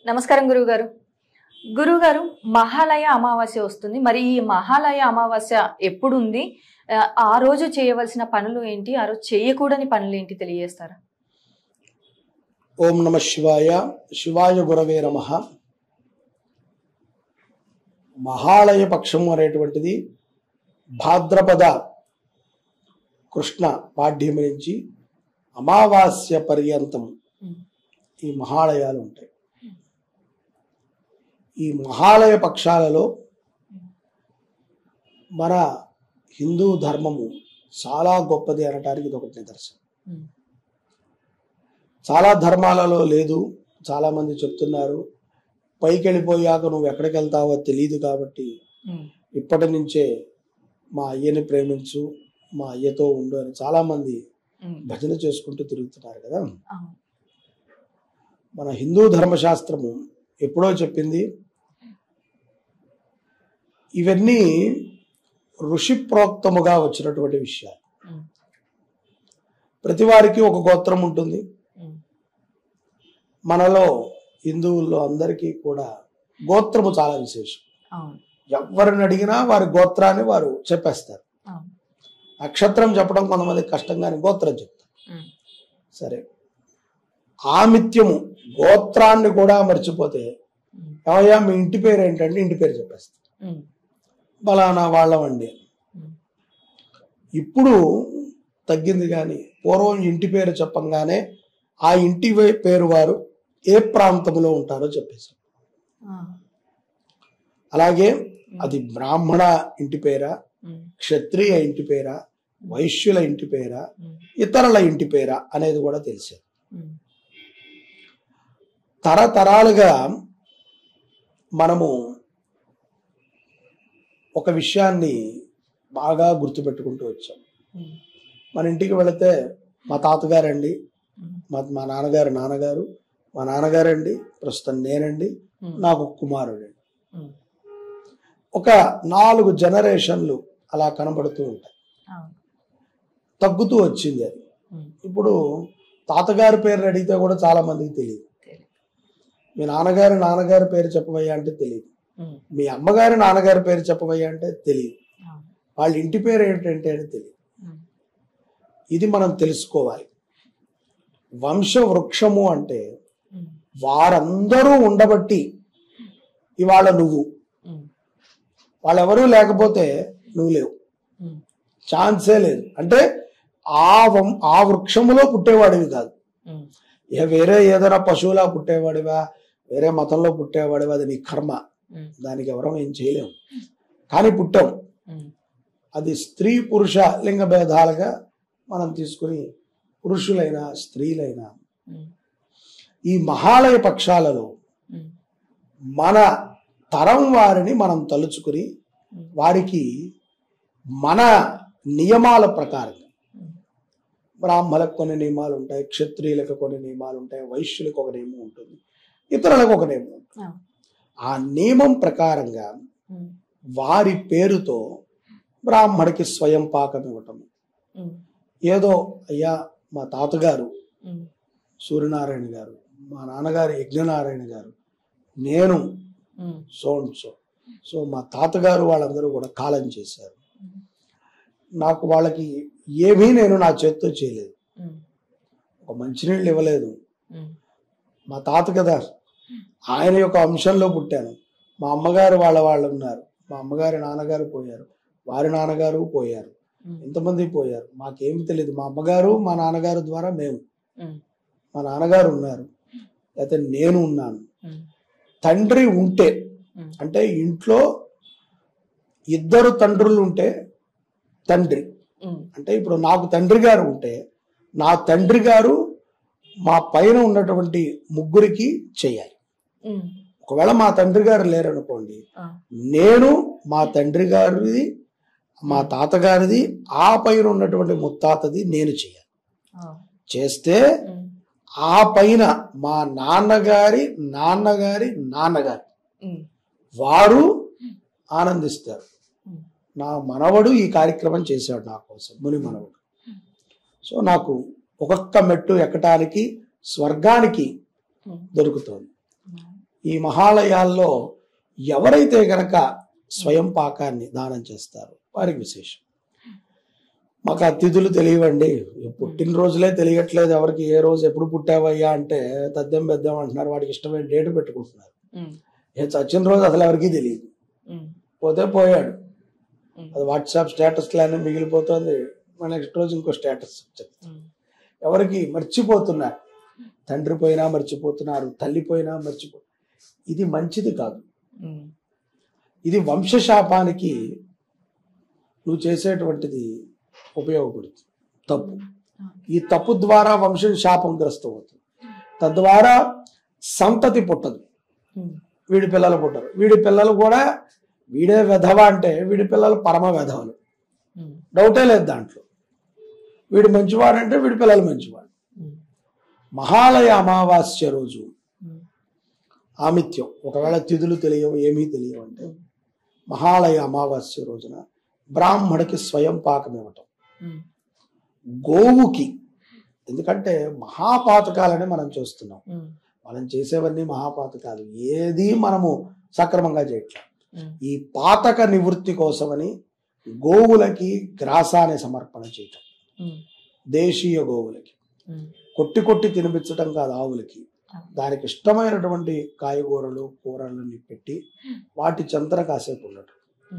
నమస్కారం గురువుగారు. గురువుగారు, మహాలయ అమావాస్య వస్తుంది. మరి ఈ మహాలయ అమావాస్య ఎప్పుడు ఉంది? ఆ రోజు చేయవలసిన పనులు ఏంటి? ఆ రోజు చేయకూడని పనులు ఏంటి తెలియజేస్తారా? ఓం నమ శివాయ. శివాయ గురవే నమః. మహాలయ పక్షం అనేటువంటిది భాద్రపద కృష్ణ పాడ్యమి నుంచి అమావాస్య పర్యంతం ఈ మహాలయాలు ఉంటాయి. ఈ మహాలయ పక్షాలలో మన హిందూ ధర్మము చాలా గొప్పది అనటానికి ఇది ఒకటి నిదర్శనం. చాలా ధర్మాలలో లేదు. చాలా మంది చెప్తున్నారు పైకి వెళ్ళిపోయాక నువ్వు ఎక్కడికి వెళ్తావో తెలియదు కాబట్టి ఇప్పటి నుంచే మా అయ్యని ప్రేమించు, మా అయ్యతో ఉండు అని చాలా మంది భజన చేసుకుంటూ తిరుగుతున్నారు కదా. మన హిందూ ధర్మశాస్త్రము ఎప్పుడో చెప్పింది, ఇవన్నీ ఋషి ప్రోక్తముగా వచ్చినటువంటి విషయాలు. ప్రతి వారికి ఒక గోత్రం ఉంటుంది. మనలో హిందువుల్లో అందరికీ కూడా గోత్రము చాలా విశేషం. ఎవరిని అడిగినా వారి గోత్రాన్ని వారు చెప్పేస్తారు. నక్షత్రం చెప్పడం కొంతమంది కష్టంగానే గోత్రం చెప్తారు. సరే, ఆమిత్యము గోత్రాన్ని కూడా మర్చిపోతే ఏమయ్యా మీ ఇంటి పేరు ఏంటంటే ఇంటి పేరు చెప్పేస్తారు. బలానా వాళ్ళమండి. ఇప్పుడు తగ్గింది, కానీ పూర్వం ఇంటి పేరు చెప్పంగానే ఆ ఇంటి పేరు వారు ఏ ప్రాంతంలో ఉంటారో చెప్పేశారు. అలాగే అది బ్రాహ్మణ ఇంటి పేరా, క్షత్రియ ఇంటి పేరా, వైశ్యుల ఇంటి పేరా, ఇతరుల ఇంటి పేరా అనేది కూడా తెలిసేది. తరతరాలుగా మనము ఒక విషయాన్ని బాగా గుర్తుపెట్టుకుంటూ వచ్చాం. మన ఇంటికి వెళితే మా తాతగారండి, మా నాన్నగారు నాన్నగారు, మా నాన్నగారండి, ప్రస్తుతం నేనండి, నాకు కుమారుడండి. ఒక 4 జనరేషన్లు అలా కనబడుతూ ఉంటాయి. తగ్గుతూ వచ్చింది అది. ఇప్పుడు తాతగారి పేరు అడిగితే కూడా చాలా మందికి తెలియదు. మీ నాన్నగారి పేరు చెప్పవయ్యా అంటే తెలియదు. మీ అమ్మగారి నాన్నగారి పేరు చెప్పవయ్యా అంటే తెలియదు. వాళ్ళ ఇంటి పేరు ఏంటంటే అని తెలియదు. ఇది మనం తెలుసుకోవాలి. వంశ వృక్షము అంటే వారందరూ ఉండబట్టి ఇవాళ నువ్వు, వాళ్ళెవరూ లేకపోతే నువ్వు లేవు, ఛాన్సే లేదు. అంటే ఆ వృక్షములో పుట్టేవాడివి కాదు. వేరే ఏదైనా పశువులా పుట్టేవాడివా, వేరే మతంలో పుట్టేవాడివా, అది నీ కర్మ. దానికి ఎవరం ఏం చేయలేము, కానీ పుట్టాం. అది స్త్రీ పురుష లింగ భేదాలుగా మనం తీసుకుని పురుషులైనా స్త్రీలైనా ఈ మహాలయ పక్షాలలో మన తరం వారిని మనం తలుచుకుని వారికి మన నియమాల ప్రకారం, బ్రాహ్మణులకు కొన్ని నియమాలు ఉంటాయి, క్షత్రియులకు కొన్ని నియమాలు ఉంటాయి, వైశ్యులకు ఒక నియమం ఉంటుంది, ఇతరులకు ఒక నియమం ఉంటుంది. ఆ నియమం ప్రకారంగా వారి పేరుతో బ్రాహ్మడికి స్వయం పాకం ఇవ్వటం. ఏదో అయ్యా మా తాతగారు సూర్యనారాయణ గారు, మా నాన్నగారు యజ్ఞనారాయణ గారు, నేను సో మా తాతగారు వాళ్ళందరూ కూడా కాలం చేశారు. నాకు వాళ్ళకి ఏమీ నేను నా చేత్తో చేయలేదు, ఒక మంచినీళ్ళు ఇవ్వలేదు. మా తాత కదా, ఆయన యొక్క అంశంలో పుట్టాను. మా అమ్మగారు వాళ్ళు ఉన్నారు, మా అమ్మగారి నాన్నగారు పోయారు, వారి నాన్నగారు పోయారు, ఎంతమంది పోయారు మాకేమి తెలియదు. మా అమ్మగారు మా నాన్నగారు ద్వారా మేము, మా నాన్నగారు ఉన్నారు, అయితే నేను ఉన్నాను. తండ్రి ఉంటే, అంటే ఇంట్లో 2 తండ్రులు ఉంటే తండ్రి, అంటే ఇప్పుడు నాకు తండ్రి గారు ఉంటే నా తండ్రి గారు మా పైన ఉన్నటువంటి ముగ్గురికి చేయాలి. ఒకవేళ మా తండ్రి గారు లేరనుకోండి, నేను మా తండ్రి గారిది, మా తాతగారిది, ఆ పైన ఉన్నటువంటి ముత్తాతది నేను చేయాలి. చేస్తే ఆ పైన మా నాన్నగారి నాన్నగారి నాన్నగారు వారు ఆనందిస్తారు. నా మనవడు ఈ కార్యక్రమం చేశాడు నా కోసం, ముని మనవడు. సో నాకు ఒక్కొక్క మెట్టు ఎక్కటానికి స్వర్గానికి దొరుకుతోంది. ఈ మహాలయాల్లో ఎవరైతే గనక స్వయం పాకాన్ని దానం చేస్తారో వారికి విశేషం. మాకు ఆ తిథులు తెలియవండి, పుట్టినరోజులే తెలియట్లేదు ఎవరికి, ఏ రోజు ఎప్పుడు పుట్టావయ్యా అంటే తద్దెం పెద్దాం అంటున్నారు, వాడికి ఇష్టమైన డేట్ పెట్టుకుంటున్నారు. ఏ చచ్చిన రోజు అసలు ఎవరికి తెలియదు, పోతే పోయాడు, అది వాట్సాప్ స్టేటస్ లానే మిగిలిపోతుంది, నెక్స్ట్ రోజు ఇంకో స్టేటస్ చెప్తారు. ఎవరికి మర్చిపోతున్నారు, తండ్రి పోయినా మర్చిపోతున్నారు, తల్లి పోయినా మర్చిపోతున్నారు. ఇది మంచిది కాదు, ఇది వంశశాపానికి నువ్వు చేసేటువంటిది ఉపయోగపడుతుంది, తప్పు. ఈ తప్పు ద్వారా వంశం శాపంగ్రస్తం అవుతుంది, తద్వారా సంతతి పుట్టదు, వీడి పిల్లలు పుట్టరు. వీడి పిల్లలు కూడా వీడే వెధవ అంటే వీడి పిల్లలు పరమ వెధవలు, డౌటే లేదు దాంట్లో. వీడు మంచివాడంటే వీడి పిల్లలు మంచివాడు. మహాలయ అమావాస్య రోజు ఆమిత్యం, ఒకవేళ తిథులు తెలియవు ఏమీ తెలియవు అంటే మహాలయ అమావాస్య రోజున బ్రాహ్మడికి స్వయం పాకం ఇవ్వటం, గోవుకి, ఎందుకంటే మహాపాతకాలని మనం చూస్తున్నాం, మనం చేసేవన్నీ మహాపాతకాలు, ఏది మనము సక్రమంగా చేయట్లేదు. ఈ పాతక నివృత్తి కోసమని గోవులకి గ్రాసాన్ని సమర్పణ చేయటం, దేశీయ గోవులకి కొట్టి కొట్టి తినిపించటం కాదు, ఆవులకి దానికి ఇష్టమైనటువంటి కాయగూరలు కూరలని పెట్టి వాటి చెంతన కాసేపు ఉండటం.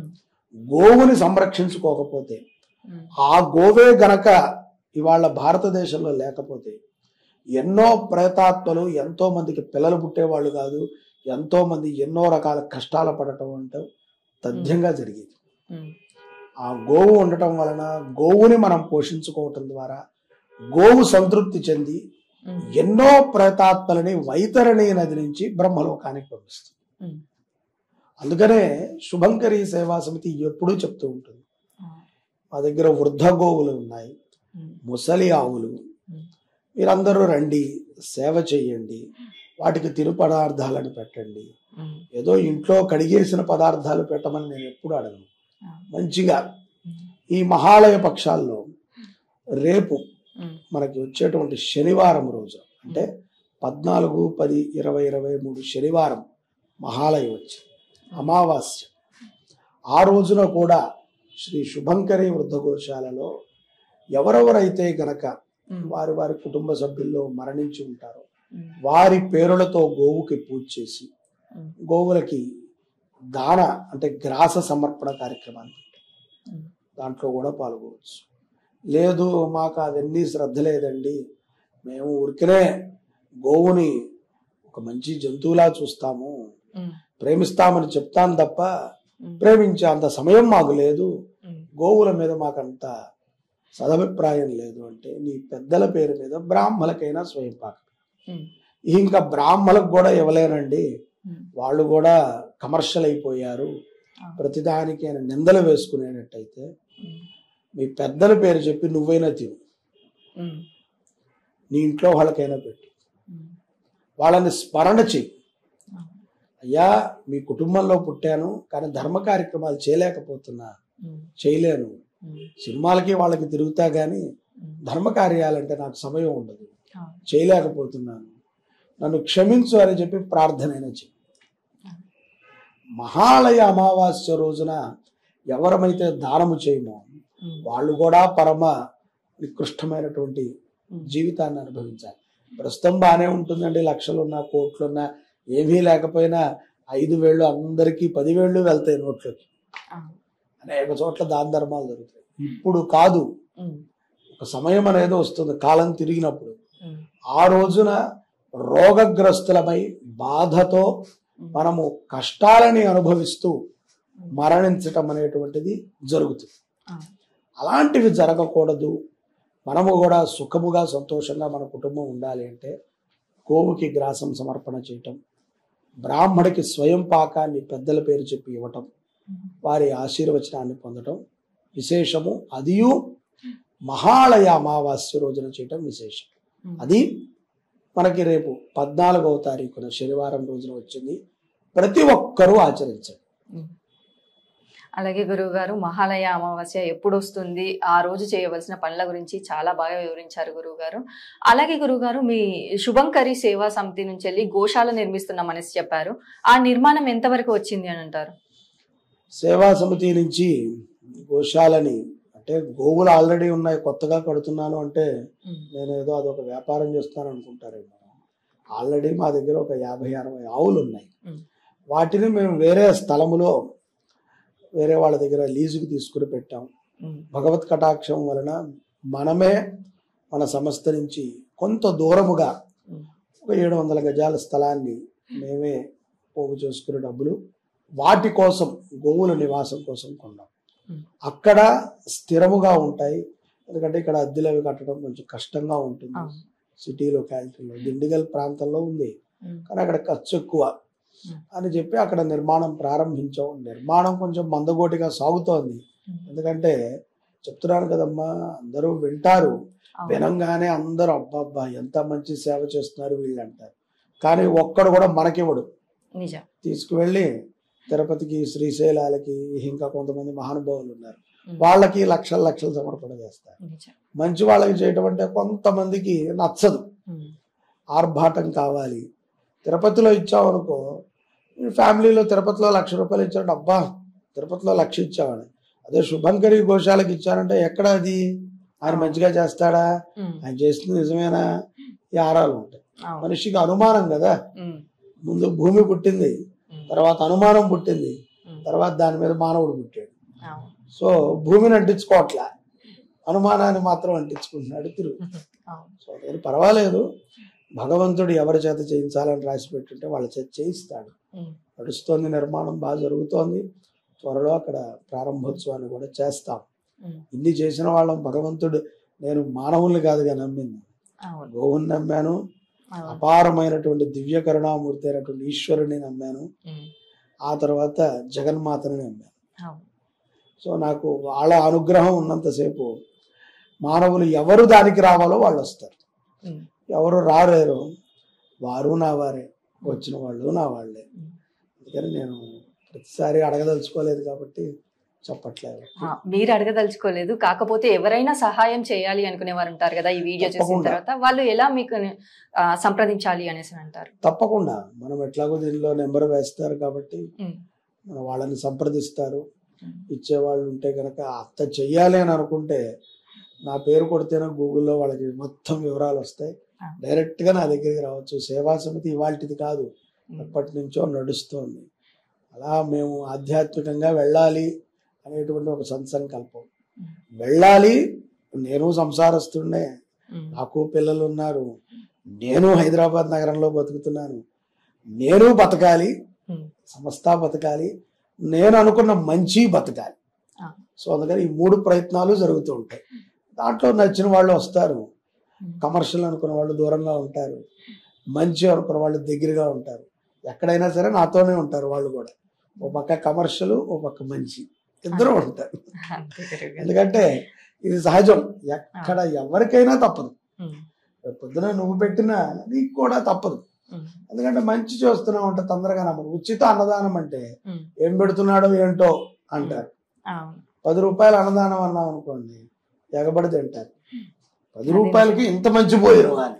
గోవుని సంరక్షించుకోకపోతే, ఆ గోవే గనక ఇవాళ భారతదేశంలో లేకపోతే ఎన్నో ప్రేతాత్మలు, ఎంతో మందికి పిల్లలు పుట్టేవాళ్ళు కాదు, ఎంతో మంది ఎన్నో రకాల కష్టాలు పడటం అంటే తథ్యంగా జరిగేది. ఆ గోవు ఉండటం వలన, గోవుని మనం పోషించుకోవటం ద్వారా గోవు సంతృప్తి చెంది ఎన్నో ప్రేతాత్మలని వైతరణి నది నుంచి బ్రహ్మలోకానికి పంపిస్తుంది. అందుకనే శుభంకరి సేవా సమితి ఎప్పుడూ చెప్తూ ఉంటుంది, మా దగ్గర వృద్ధ గోవులు ఉన్నాయి, ముసలి ఆవులు, మీరందరూ రండి, సేవ చెయ్యండి, వాటికి తిను పదార్థాలను పెట్టండి. ఏదో ఇంట్లో కడిగేసిన పదార్థాలు పెట్టమని నేను ఎప్పుడు అడగను. మంచిగా ఈ మహాలయ పక్షాల్లో రేపు మనకి వచ్చేటువంటి శనివారం రోజు, అంటే 14, 10, 20, 23 శనివారం మహాలయ వచ్చి అమావాస్య, ఆ రోజున కూడా శ్రీ శుభంకరి వృద్ధ గోశాలలో ఎవరెవరైతే గనక వారి వారి కుటుంబ సభ్యుల్లో మరణించి ఉంటారో వారి పేరులతో గోవుకి పూజ చేసి గోవులకి దాన అంటే గ్రాస సమర్పణ కార్యక్రమాన్ని దాంట్లో కూడా పాల్గొవచ్చు. లేదు మాకు అవన్నీ శ్రద్ధ లేదండి, మేము ఊరికనే గోవుని ఒక మంచి జంతువులా చూస్తాము, ప్రేమిస్తామని చెప్తాను తప్ప ప్రేమించే అంత సమయం మాకు లేదు, గోవుల మీద మాకంత సదభిప్రాయం లేదు అంటే నీ పెద్దల పేరు మీద బ్రాహ్మలకైనా స్వయం పాకం. ఇంకా బ్రాహ్మలకు కూడా ఇవ్వలేనండి, వాళ్ళు కూడా కమర్షియల్ అయిపోయారు, ప్రతిదానికి ఆయన నిందలు వేసుకునేటట్టయితే మీ పెద్దల పేరు చెప్పి నువ్వైనా తిను, నీ ఇంట్లో వాళ్ళకైనా పెట్టు, వాళ్ళని స్మరణ చెయ్యి. అయ్యా మీ కుటుంబంలో పుట్టాను కానీ ధర్మ కార్యక్రమాలు చేయలేను, సినిమాలకి వాళ్ళకి తిరుగుతా గాని ధర్మ కార్యాలంటే నాకు సమయం ఉండదు, చేయలేకపోతున్నాను, నన్ను క్షమించు అని చెప్పి ప్రార్థనైనా చెయ్యి. మహాలయ అమావాస్య రోజున ఎవరమైతే దానము చేయమో వాళ్ళు కూడా పరమ నికృష్టమైనటువంటి జీవితాన్ని అనుభవించాలి. ప్రస్తుతం బాగానే ఉంటుందండి, లక్షలున్నా కోట్లున్నా ఏమీ లేకపోయినా 5 వేళ్ళు అందరికీ 10 వేళ్ళు వెళ్తాయి నోట్లోకి, అనేక చోట్ల దాన ధర్మాలు జరుగుతాయి. ఇప్పుడు కాదు, ఒక సమయం అనేది వస్తుంది కాలం తిరిగినప్పుడు, ఆ రోజున రోగగ్రస్తులమై బాధతో మనము కష్టాలని అనుభవిస్తూ మరణించటం అనేటువంటిది జరుగుతుంది. అలాంటివి జరగకూడదు, మనము కూడా సుఖముగా సంతోషంగా మన కుటుంబం ఉండాలి అంటే గోవుకి గ్రాసం సమర్పణ చేయటం, బ్రాహ్మడికి స్వయం పాకాన్ని పెద్దల పేరు చెప్పి ఇవ్వటం, వారి ఆశీర్వచనాన్ని పొందటం విశేషము. అదియు మహాలయ అమావాస్య రోజున చేయటం విశేషం. అది మనకి రేపు 14వ తారీఖున శనివారం రోజున వచ్చింది, ప్రతి ఒక్కరూ ఆచరించండి. అలాగే గురువు గారు, మహాలయ అమావాస్య ఎప్పుడు వస్తుంది, ఆ రోజు చేయవలసిన పనుల గురించి చాలా బాగా వివరించారు గురువు గారు. అలాగే గురువు గారు, మీ శుభంకరి సేవా సమితి నుంచి వెళ్ళి గోశాల నిర్మిస్తున్నామని చెప్పారు. ఆ నిర్మాణం ఎంతవరకు వచ్చింది అని అంటారు? సేవా సమితి నుంచి గోశాలని అంటే గోవులు ఆల్రెడీ ఉన్నాయి, కొత్తగా కడుతున్నాను అంటే నేను ఏదో అదొక వ్యాపారం చేస్తాను అనుకుంటారేమో. ఆల్రెడీ మా దగ్గర ఒక 50-60 ఆవులు ఉన్నాయి. వాటిని మేము వేరే స్థలములో వేరే వాళ్ళ దగ్గర లీజుకి తీసుకుని పెట్టాం. భగవత్ కటాక్షం వలన మనమే మన సంస్థ నుంచి కొంత దూరముగా ఒక 700 గజాల స్థలాన్ని మేమే పోగు చేసుకునే డబ్బులు వాటి కోసం గోవుల నివాసం కోసం కొన్నాం. అక్కడ స్థిరముగా ఉంటాయి. ఎందుకంటే ఇక్కడ అద్దెలు అవి కట్టడం కొంచెం కష్టంగా ఉంటుంది. సిటీ లొకాలిటీలో దిండిగల్ ప్రాంతంలో ఉంది, కానీ అక్కడ ఖర్చు ఎక్కువ అని చెప్పి అక్కడ నిర్మాణం ప్రారంభించాం. నిర్మాణం కొంచెం మందగోటిగా సాగుతోంది. ఎందుకంటే చెప్తున్నాను కదమ్మా, అందరూ వింటారు, వినంగానే అందరూ అబ్బాబ్బా ఎంత మంచి సేవ చేస్తున్నారు వీళ్ళు అంటారు. కానీ ఒక్కడు కూడా మనకివ్వడు. తీసుకువెళ్ళి తిరుపతికి, శ్రీశైలాలకి, ఇంకా కొంతమంది మహానుభావులు ఉన్నారు, వాళ్ళకి లక్షలు సమర్పణ చేస్తారు. మంచి వాళ్ళకి చేయటం అంటే కొంతమందికి నచ్చదు, ఆర్భాటం కావాలి. తిరుపతిలో ఇచ్చామనుకో, ఫ్యామిలీలో తిరుపతిలో 1,00,000 రూపాయలు ఇచ్చారంటే అబ్బా తిరుపతిలో 1,00,000 ఇచ్చామని. అదే శుభంకరి గోశాలకి ఇచ్చారంటే ఎక్కడ అది ఆయన మంచిగా చేస్తాడా, ఆయన చేస్తుంది నిజమేనా, ఈ ఆరాలు ఉంటాయి. మనిషికి అనుమానం కదా, ముందు భూమి పుట్టింది, తర్వాత అనుమానం పుట్టింది, తర్వాత దాని మీద మానవుడు పుట్టాడు. సో భూమిని అంటించుకోవట్లా, అనుమానాన్ని మాత్రం అంటించుకుంటున్నాడు తిరుగు. సో నేను పర్వాలేదు, భగవంతుడు ఎవరి చేత చేయించాలని రాసి పెట్టుంటే వాళ్ళ చేత చేయిస్తాడు. నడుస్తోంది, నిర్మాణం బాగా జరుగుతోంది. త్వరలో అక్కడ ప్రారంభోత్సవాన్ని కూడా చేస్తాం. ఇన్ని చేసిన వాళ్ళం భగవంతుడు, నేను మానవుల్ని కాదుగా నమ్మింది, గోవుని నమ్మాను, అపారమైనటువంటి దివ్య కరుణామూర్తి అయినటువంటి ఈశ్వరుని నమ్మాను, ఆ తర్వాత జగన్మాతని నమ్మాను. సో నాకు వాళ్ళ అనుగ్రహం ఉన్నంతసేపు మానవులు ఎవరు దానికి రావాలో వాళ్ళు వస్తారు, ఎవరు రారేరు వారు నా వారే, వచ్చిన వాళ్ళు నా వాళ్ళే. అందుకని నేను ప్రతిసారి అడగదలుచుకోలేదు కాబట్టి చెప్పట్లేదు. మీరు అడగదలుచుకోలేదు, కాకపోతే ఎవరైనా సహాయం చేయాలి అనుకునే వారు ఉంటారు కదా, ఈ వీడియో చూసిన తర్వాత వాళ్ళు ఎలా మీకు సంప్రదించాలి అనేసి అంటారు? తప్పకుండా, మనం ఎట్లాగో దీనిలో నెంబర్ వేస్తారు కాబట్టి మన వాళ్ళని సంప్రదిస్తారు. ఇచ్చేవాళ్ళు ఉంటే కనుక అంత చెయ్యాలి అని అనుకుంటే నా పేరు కొడితేనే గూగుల్లో వాళ్ళకి మొత్తం వివరాలు వస్తాయి. డైరెక్ట్ గా నా దగ్గరికి రావచ్చు. సేవా సమితి ఇవాళది కాదు, ఎప్పటి నుంచో నడుస్తోంది. అలా మేము ఆధ్యాత్మికంగా వెళ్ళాలి అనేటువంటి ఒక సంకల్పం. వెళ్ళాలి, నేను సంసారస్తున్నే, నాకు పిల్లలు ఉన్నారు, నేను హైదరాబాద్ నగరంలో బతుకుతున్నాను, నేను బతకాలి, సంస్థ బతకాలి, నేను అనుకున్న మంచి బతకాలి. సో అందుకని ఈ 3 ప్రయత్నాలు జరుగుతూ ఉంటాయి. దాంట్లో నచ్చిన వాళ్ళు వస్తారు, కమర్షియల్ అనుకున్న వాళ్ళు దూరంగా ఉంటారు, మంచి అనుకున్న వాళ్ళు దగ్గరగా ఉంటారు. ఎక్కడైనా సరే నాతోనే ఉంటారు వాళ్ళు కూడా. ఓ పక్క కమర్షియల్, ఓ పక్క మంచి, ఇద్దరు ఉంటారు. ఎందుకంటే ఇది సహజం, ఎక్కడ ఎవరికైనా తప్పదు. పొద్దున నువ్వు పెట్టినా నీకు కూడా తప్పదు. ఎందుకంటే మంచి చేస్తున్నావు అంటే తొందరగా నమ్మరు. ఉచిత అన్నదానం అంటే ఏం పెడుతున్నాడో ఏంటో అంటారు. 10 రూపాయలు అన్నదానం అన్నాం అనుకోండి, ఎగబడి తింటారు. 10 రూపాయలకి ఇంత మంచి పోయిరు అని.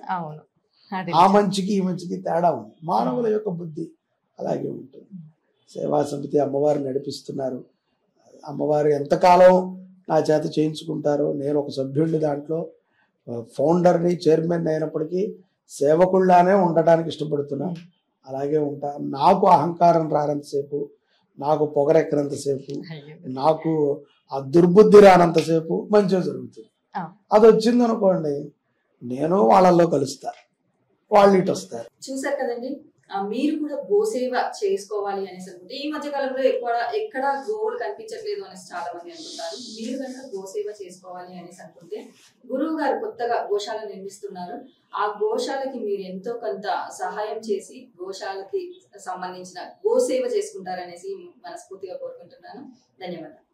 ఆ మంచికి ఈ మంచికి తేడా ఉంది. మానవుల యొక్క బుద్ధి అలాగే ఉంటుంది. సేవా సమితి అమ్మవారు నడిపిస్తున్నారు. అమ్మవారు ఎంతకాలం నా చేత చేయించుకుంటారో, నేను ఒక సభ్యుడిని, దాంట్లో ఫౌండర్ని, చైర్మన్ అయినప్పటికీ సేవకుల్లానే ఉండటానికి ఇష్టపడుతున్నా. అలాగే ఉంటా. నాకు అహంకారం రానంతసేపు, నాకు పొగరెక్కనంతసేపు, నాకు ఆ దుర్బుద్ధి రానంతసేపు మంచిగా జరుగుతుంది. అది వచ్చింది అనుకోండి, నేను వాళ్ళల్లో కలుస్తా, వాళ్ళు ఇటు వస్తారు. చూసారు కదండి, మీరు కూడా గోసేవ చేసుకోవాలి అనేసి అనుకుంటే, ఈ మధ్య కాలంలో ఎక్కడ గోవులు కనిపించట్లేదు అనేసి చాలా మంది అనుకుంటారు. మీరు కనుక గోసేవ చేసుకోవాలి అనేసి అనుకుంటే, గురువు గారు కొత్తగా గోశాల నిర్మిస్తున్నారు. ఆ గోశాలకి మీరు ఎంతో కొంత సహాయం చేసి గోశాలకి సంబంధించిన గోసేవ చేసుకుంటారనేసి మనస్ఫూర్తిగా కోరుకుంటున్నాను. ధన్యవాదాలు.